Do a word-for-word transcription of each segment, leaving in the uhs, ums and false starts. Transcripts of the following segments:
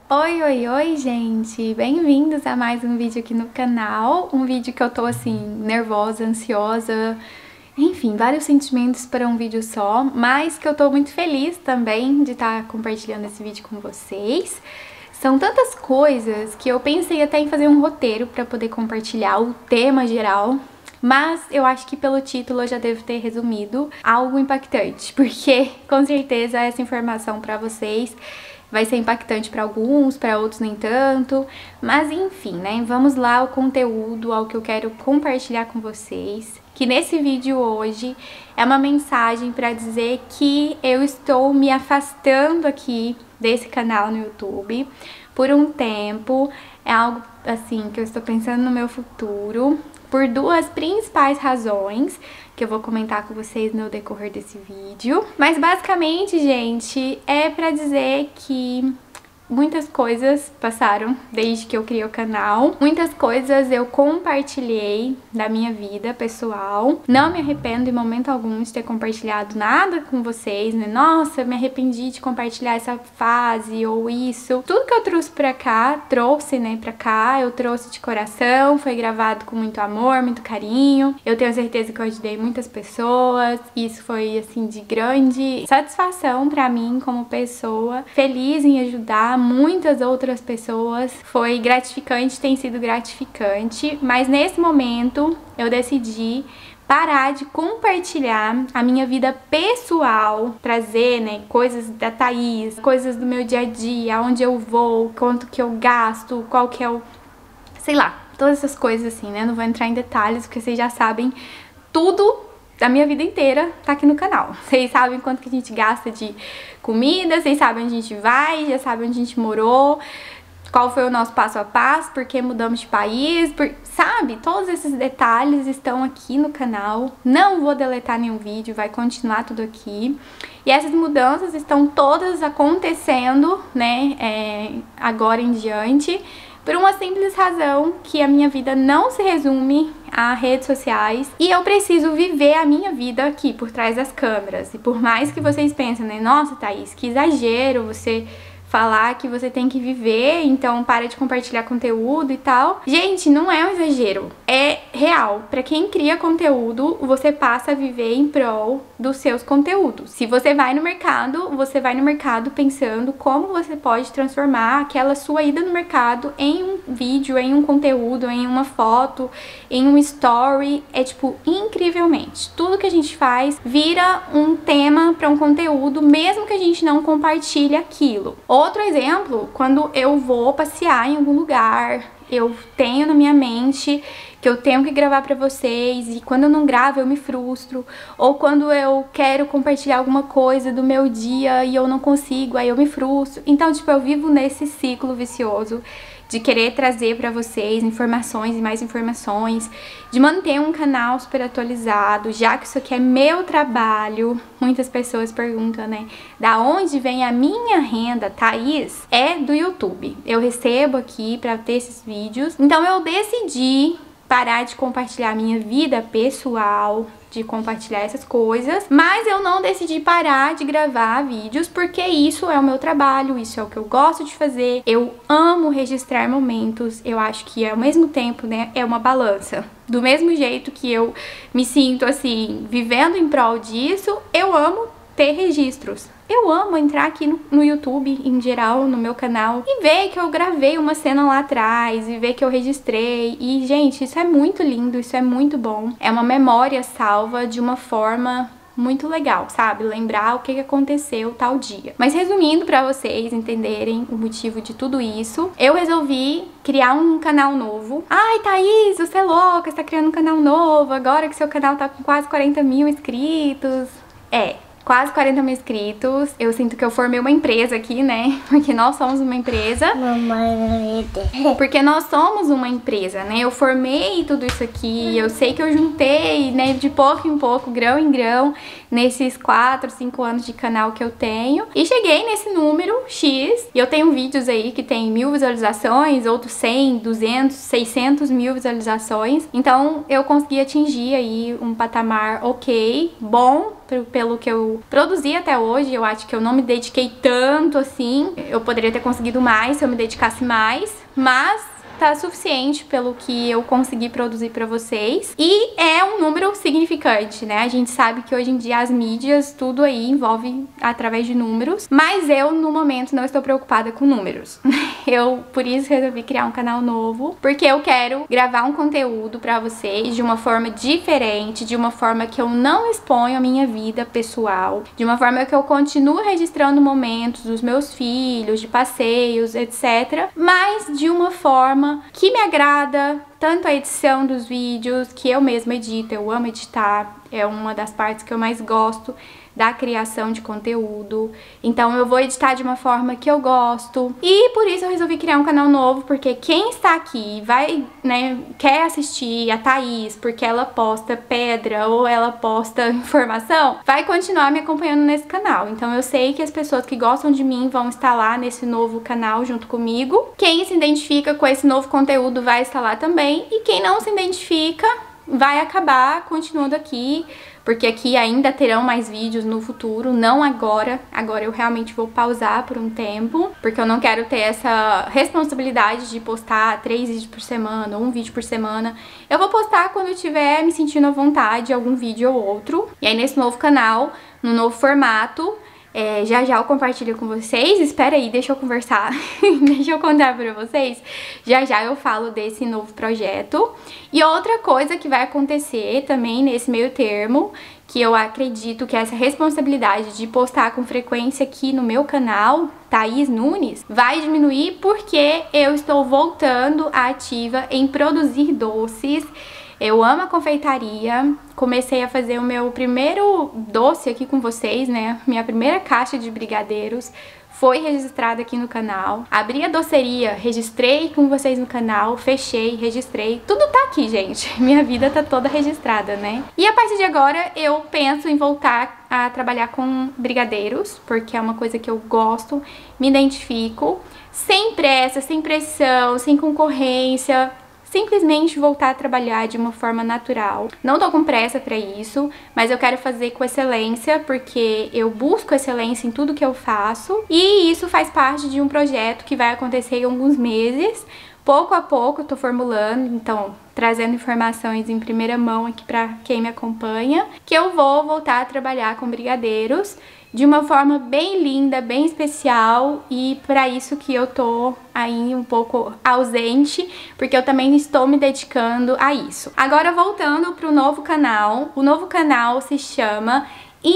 Oi, oi, oi, gente! Bem-vindos a mais um vídeo aqui no canal. Um vídeo que eu tô, assim, nervosa, ansiosa, enfim, vários sentimentos para um vídeo só, mas que eu tô muito feliz também de estar compartilhando esse vídeo com vocês. São tantas coisas que eu pensei até em fazer um roteiro para poder compartilhar o tema geral, mas eu acho que pelo título eu já devo ter resumido algo impactante, porque com certeza essa informação para vocês vai ser impactante para alguns, para outros nem tanto, mas enfim, né? Vamos lá ao conteúdo, ao que eu quero compartilhar com vocês. Que nesse vídeo hoje é uma mensagem para dizer que eu estou me afastando aqui desse canal no YouTube por um tempo. É algo assim que eu estou pensando no meu futuro por duas principais razões que eu vou comentar com vocês no decorrer desse vídeo. Mas basicamente, gente, é pra dizer que muitas coisas passaram desde que eu criei o canal. Muitas coisas eu compartilhei da minha vida pessoal. Não me arrependo em momento algum de ter compartilhado nada com vocês, né? Nossa, me arrependi de compartilhar essa fase ou isso. Tudo que eu trouxe pra cá, trouxe, né, pra cá, eu trouxe de coração. Foi gravado com muito amor, muito carinho. Eu tenho certeza que eu ajudei muitas pessoas. Isso foi, assim, de grande satisfação pra mim como pessoa. Feliz em ajudar muitas outras pessoas, foi gratificante, tem sido gratificante, mas nesse momento eu decidi parar de compartilhar a minha vida pessoal, trazer, né, coisas da Thaís, coisas do meu dia a dia, aonde eu vou, quanto que eu gasto, qual que é o, sei lá, todas essas coisas assim, né, não vou entrar em detalhes porque vocês já sabem tudo da minha vida inteira tá aqui no canal. Vocês sabem quanto que a gente gasta de comida, vocês sabem onde a gente vai, já sabem onde a gente morou, qual foi o nosso passo a passo, por que mudamos de país, por... sabe? Todos esses detalhes estão aqui no canal. Não vou deletar nenhum vídeo, vai continuar tudo aqui. E essas mudanças estão todas acontecendo, né, é, agora em diante, por uma simples razão, que a minha vida não se resume a redes sociais e eu preciso viver a minha vida aqui por trás das câmeras. E por mais que vocês pensem, né, nossa, Thaís, que exagero você falar que você tem que viver, então para de compartilhar conteúdo e tal. Gente, não é um exagero, é real. Pra quem cria conteúdo, você passa a viver em prol dos seus conteúdos. Se você vai no mercado, você vai no mercado pensando como você pode transformar aquela sua ida no mercado em um vídeo, em um conteúdo, em uma foto, em um story. É tipo, incrivelmente. Tudo que a gente faz vira um tema para um conteúdo, mesmo que a gente não compartilhe aquilo. Outro exemplo, quando eu vou passear em algum lugar, eu tenho na minha mente que eu tenho que gravar pra vocês e quando eu não gravo eu me frustro, ou quando eu quero compartilhar alguma coisa do meu dia e eu não consigo, aí eu me frustro. Então, tipo, eu vivo nesse ciclo vicioso de querer trazer pra vocês informações e mais informações, de manter um canal super atualizado, já que isso aqui é meu trabalho. Muitas pessoas perguntam, né, da onde vem a minha renda, Thaís? É do YouTube. Eu recebo aqui pra ter esses vídeos. Então eu decidi parar de compartilhar minha vida pessoal, de compartilhar essas coisas, mas eu não decidi parar de gravar vídeos porque isso é o meu trabalho, isso é o que eu gosto de fazer. Eu amo registrar momentos, eu acho que ao mesmo tempo, né, é uma balança. Do mesmo jeito que eu me sinto assim, vivendo em prol disso, eu amo ter registros. Eu amo entrar aqui no, no YouTube, em geral, no meu canal, e ver que eu gravei uma cena lá atrás, e ver que eu registrei. E, gente, isso é muito lindo, isso é muito bom. É uma memória salva de uma forma muito legal, sabe? Lembrar o que aconteceu tal dia. Mas resumindo pra vocês entenderem o motivo de tudo isso, eu resolvi criar um canal novo. Ai, Thaís, você é louca, você tá criando um canal novo, agora que seu canal tá com quase quarenta mil inscritos. É... Quase quarenta mil inscritos. Eu sinto que eu formei uma empresa aqui, né? Porque nós somos uma empresa. Porque nós somos uma empresa, né? Eu formei tudo isso aqui. Eu sei que eu juntei, né? De pouco em pouco, grão em grão. nesses quatro, cinco anos de canal que eu tenho. E cheguei nesse número X. E eu tenho vídeos aí que tem mil visualizações, outros cem, duzentos, seiscentos mil visualizações. Então eu consegui atingir aí um patamar ok, bom, pelo que eu produzi até hoje. Eu acho que eu não me dediquei tanto assim. Eu poderia ter conseguido mais se eu me dedicasse mais, mas tá suficiente pelo que eu consegui produzir pra vocês. E é um número significante, né? A gente sabe que hoje em dia as mídias, tudo aí envolve através de números. Mas eu, no momento, não estou preocupada com números. Eu, por isso, resolvi criar um canal novo. Porque eu quero gravar um conteúdo pra vocês de uma forma diferente, de uma forma que eu não exponho a minha vida pessoal, de uma forma que eu continuo registrando momentos dos meus filhos, de passeios, etcétera. Mas de uma forma que me agrada, tanto a edição dos vídeos, que eu mesma edito, eu amo editar, é uma das partes que eu mais gosto da criação de conteúdo. Então eu vou editar de uma forma que eu gosto. E por isso eu resolvi criar um canal novo, porque quem está aqui vai, né, quer assistir a Thaís, porque ela posta pedra ou ela posta informação, vai continuar me acompanhando nesse canal. Então eu sei que as pessoas que gostam de mim vão estar lá nesse novo canal junto comigo. Quem se identifica com esse novo conteúdo vai estar lá também. E quem não se identifica vai acabar continuando aqui, porque aqui ainda terão mais vídeos no futuro, não agora. Agora eu realmente vou pausar por um tempo, porque eu não quero ter essa responsabilidade de postar três vídeos por semana, ou um vídeo por semana. Eu vou postar quando eu estiver me sentindo à vontade, algum vídeo ou outro. E aí nesse novo canal, no novo formato, É, já já eu compartilho com vocês. Espera aí, deixa eu conversar, deixa eu contar pra vocês. Já já eu falo desse novo projeto. E outra coisa que vai acontecer também nesse meio termo, que eu acredito que essa responsabilidade de postar com frequência aqui no meu canal, Thaís Nunes, vai diminuir porque eu estou voltando à ativa em produzir doces. Eu amo a confeitaria, comecei a fazer o meu primeiro doce aqui com vocês, né? Minha primeira caixa de brigadeiros foi registrada aqui no canal. Abri a doceria, registrei com vocês no canal, fechei, registrei. Tudo tá aqui, gente. Minha vida tá toda registrada, né? E a partir de agora eu penso em voltar a trabalhar com brigadeiros, porque é uma coisa que eu gosto, me identifico. Sem pressa, sem pressão, sem concorrência. Simplesmente voltar a trabalhar de uma forma natural. Não tô com pressa pra isso, mas eu quero fazer com excelência, porque eu busco excelência em tudo que eu faço. E isso faz parte de um projeto que vai acontecer em alguns meses. Pouco a pouco eu tô formulando, então trazendo informações em primeira mão aqui pra quem me acompanha, que eu vou voltar a trabalhar com brigadeiros de uma forma bem linda, bem especial, e para isso que eu tô aí um pouco ausente, porque eu também estou me dedicando a isso. Agora voltando pro novo canal, o novo canal se chama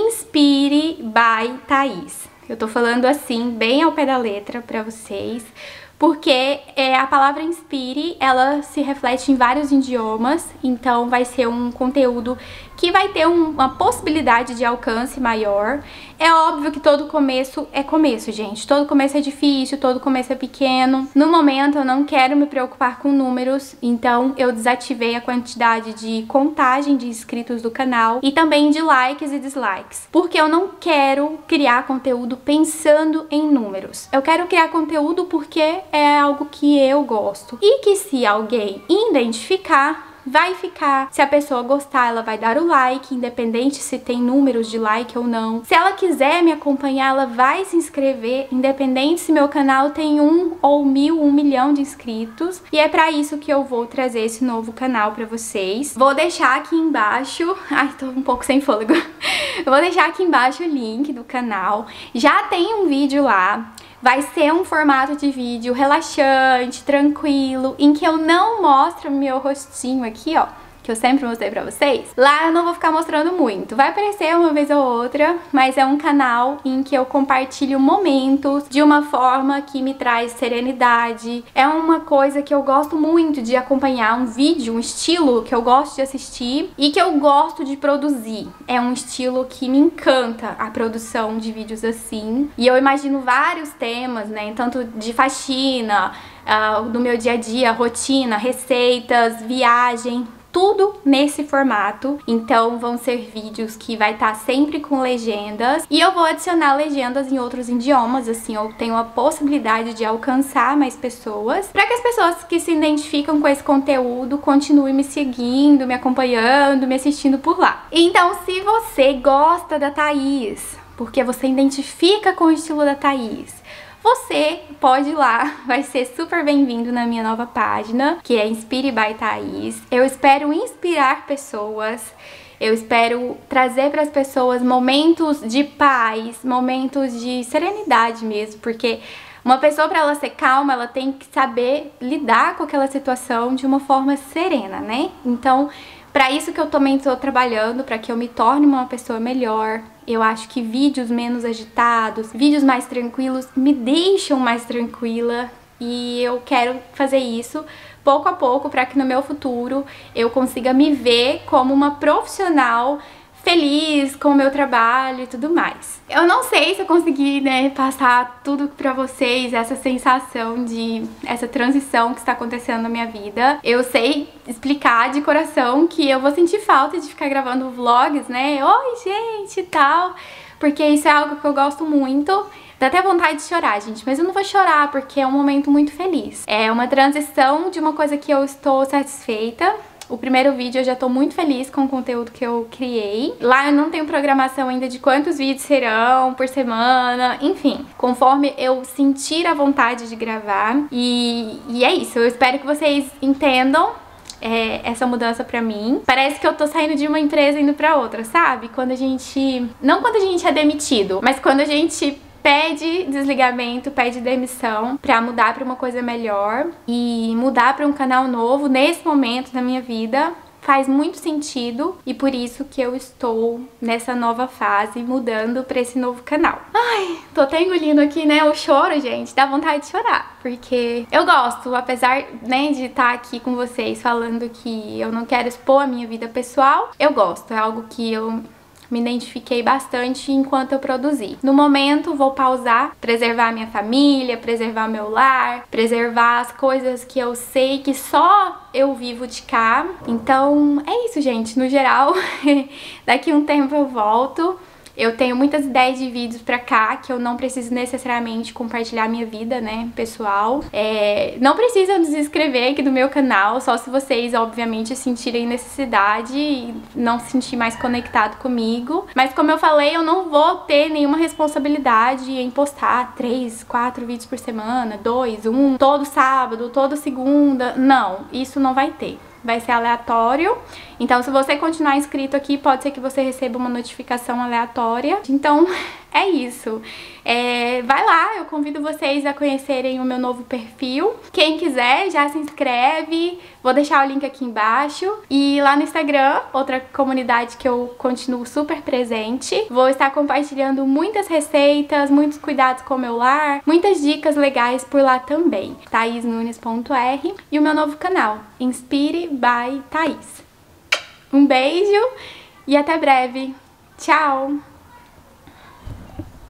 Inspire by Thaís. Eu tô falando assim, bem ao pé da letra pra vocês, porque é, a palavra inspire, ela se reflete em vários idiomas, então vai ser um conteúdo que vai ter um, uma possibilidade de alcance maior. É óbvio que todo começo é começo, gente. Todo começo é difícil, todo começo é pequeno. No momento eu não quero me preocupar com números, então eu desativei a quantidade de contagem de inscritos do canal e também de likes e dislikes, porque eu não quero criar conteúdo pensando em números. Eu quero criar conteúdo porque é algo que eu gosto e que, se alguém identificar, vai ficar. Se a pessoa gostar, ela vai dar o like, independente se tem números de like ou não. Se ela quiser me acompanhar, ela vai se inscrever, independente se meu canal tem um ou mil, um milhão de inscritos. E é pra isso que eu vou trazer esse novo canal pra vocês. Vou deixar aqui embaixo... Ai, tô um pouco sem fôlego. Vou deixar aqui embaixo o link do canal. Já tem um vídeo lá. Vai ser um formato de vídeo relaxante, tranquilo, em que eu não mostro meu rostinho aqui, ó, que eu sempre mostrei pra vocês. Lá eu não vou ficar mostrando muito, vai aparecer uma vez ou outra, mas é um canal em que eu compartilho momentos de uma forma que me traz serenidade. É uma coisa que eu gosto muito de acompanhar, um vídeo, um estilo que eu gosto de assistir e que eu gosto de produzir. É um estilo que me encanta, a produção de vídeos assim. E eu imagino vários temas, né, tanto de faxina, uh, do meu dia a dia, rotina, receitas, viagem. tudo nesse formato, então vão ser vídeos que vai estar sempre com legendas e eu vou adicionar legendas em outros idiomas, assim eu tenho a possibilidade de alcançar mais pessoas, para que as pessoas que se identificam com esse conteúdo continuem me seguindo, me acompanhando, me assistindo por lá. Então, se você gosta da Thaís, porque você identifica com o estilo da Thaís, você pode ir lá, vai ser super bem-vindo na minha nova página, que é Inspire by Thaís. Eu espero inspirar pessoas, eu espero trazer para as pessoas momentos de paz, momentos de serenidade mesmo, porque uma pessoa, para ela ser calma, ela tem que saber lidar com aquela situação de uma forma serena, né? Então, para isso que eu também estou trabalhando, para que eu me torne uma pessoa melhor. Eu acho que vídeos menos agitados, vídeos mais tranquilos, me deixam mais tranquila. E eu quero fazer isso pouco a pouco, para que no meu futuro eu consiga me ver como uma profissional feliz com o meu trabalho e tudo mais. Eu não sei se eu consegui, né, passar tudo pra vocês, essa sensação de, essa transição que está acontecendo na minha vida. Eu sei explicar de coração que eu vou sentir falta de ficar gravando vlogs, né, oi gente e tal, porque isso é algo que eu gosto muito. Dá até vontade de chorar, gente, mas eu não vou chorar porque é um momento muito feliz. É uma transição de uma coisa que eu estou satisfeita. O primeiro vídeo eu já tô muito feliz com o conteúdo que eu criei. Lá eu não tenho programação ainda de quantos vídeos serão por semana, enfim. Conforme eu sentir a vontade de gravar. E, e é isso, eu espero que vocês entendam é, essa mudança pra mim. Parece que eu tô saindo de uma empresa indo pra outra, sabe? Quando a gente... Não quando a gente é demitido, mas quando a gente pede desligamento, pede demissão pra mudar pra uma coisa melhor e mudar pra um canal novo nesse momento da minha vida faz muito sentido e por isso que eu estou nessa nova fase, mudando pra esse novo canal. Ai, tô até engolindo aqui, né, o choro, gente, dá vontade de chorar, porque eu gosto, apesar, né, de estar aqui com vocês falando que eu não quero expor a minha vida pessoal, eu gosto, é algo que eu me identifiquei bastante enquanto eu produzi. No momento, vou pausar, preservar a minha família, preservar meu lar, preservar as coisas que eu sei que só eu vivo de cá. Então, é isso, gente. No geral, daqui a um tempo eu volto. Eu tenho muitas ideias de vídeos pra cá que eu não preciso necessariamente compartilhar minha vida, né, pessoal. É, não precisam se inscrever aqui no meu canal, só se vocês, obviamente, sentirem necessidade e não se sentir mais conectado comigo. Mas como eu falei, eu não vou ter nenhuma responsabilidade em postar três, quatro vídeos por semana, dois, um, todo sábado, toda segunda. Não, isso não vai ter. Vai ser aleatório, então se você continuar inscrito aqui, pode ser que você receba uma notificação aleatória. Então é isso, é, vai lá, eu convido vocês a conhecerem o meu novo perfil. Quem quiser já se inscreve, vou deixar o link aqui embaixo. E lá no Instagram, outra comunidade que eu continuo super presente, vou estar compartilhando muitas receitas, muitos cuidados com o meu lar, muitas dicas legais por lá também. Thaís Nunes ponto r e o meu novo canal, Inspire by Thaís. Um beijo e até breve. Tchau!